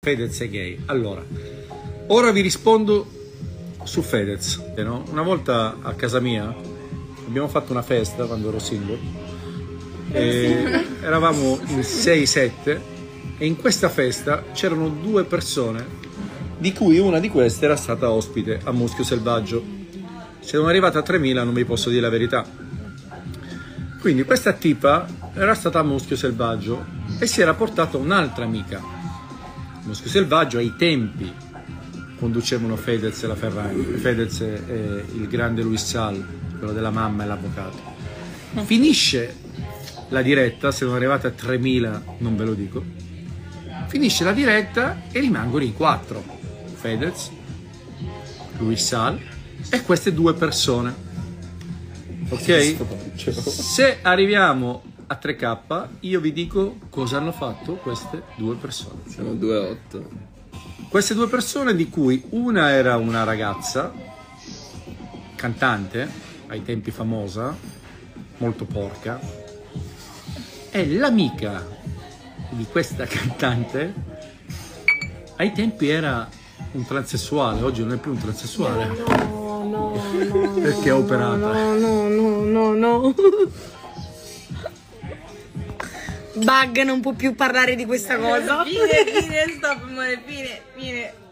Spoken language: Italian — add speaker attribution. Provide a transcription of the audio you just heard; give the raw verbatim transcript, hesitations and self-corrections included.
Speaker 1: Fedez è gay. Allora, ora vi rispondo su Fedez. No? Una volta a casa mia abbiamo fatto una festa quando ero single, e eravamo in sei sette e in questa festa c'erano due persone, di cui una di queste era stata ospite a Muschio Selvaggio. Se sono arrivata a tremila non vi posso dire la verità. Quindi questa tipa era stata a Muschio Selvaggio e si era portata un'altra amica. Muschio Selvaggio ai tempi conducevano Fedez e la Ferragni, Fedez e il grande Luis Sal, quello della mamma e l'avvocato. Finisce la diretta, se sono arrivate a tremila non ve lo dico, finisce la diretta e rimangono in quattro: Fedez, Luis Sal e queste due persone. Ok? Se arriviamo a tre K io vi dico cosa hanno fatto queste due persone.
Speaker 2: Siamo due otto.
Speaker 1: Queste due persone, di cui una era una ragazza cantante, ai tempi famosa, molto porca, e l'amica di questa cantante ai tempi era un transessuale, oggi non è più un transessuale.
Speaker 3: No, no, no.
Speaker 1: Perché è operata.
Speaker 3: No, no, no, no, no. Bug non può più parlare di questa cosa.
Speaker 4: Fine, fine, stop, amore, fine, fine.